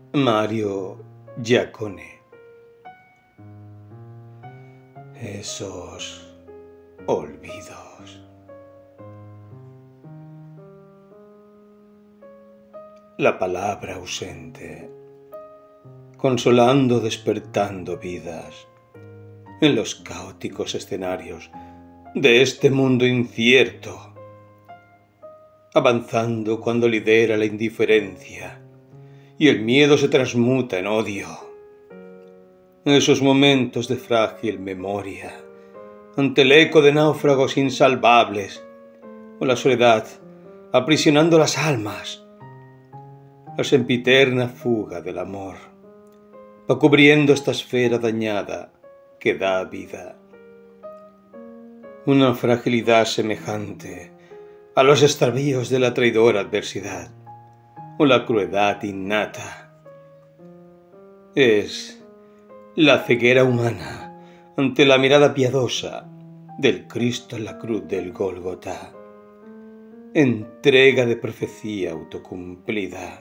Mario Giacone. Esos olvidos. La palabra ausente, consolando, despertando vidas en los caóticos escenarios de este mundo incierto, avanzando cuando lidera la indiferencia y el miedo se transmuta en odio. En esos momentos de frágil memoria, ante el eco de náufragos insalvables, o la soledad aprisionando las almas, la sempiterna fuga del amor va cubriendo esta esfera dañada que da vida. Una fragilidad semejante a los extravíos de la traidora adversidad o la crueldad innata. Es la ceguera humana ante la mirada piadosa del Cristo en la cruz del Gólgota. Entrega de profecía autocumplida.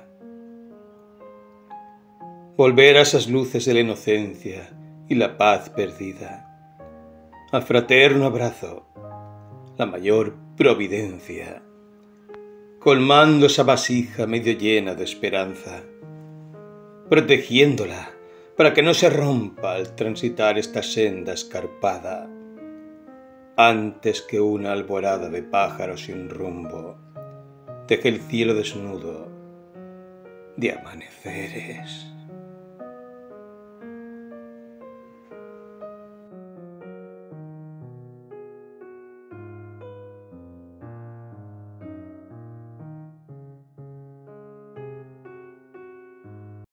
Volver a esas luces de la inocencia y la paz perdida. Al fraterno abrazo, la mayor providencia, colmando esa vasija medio llena de esperanza, protegiéndola para que no se rompa al transitar esta senda escarpada, antes que una alborada de pájaros sin rumbo deje el cielo desnudo de amaneceres.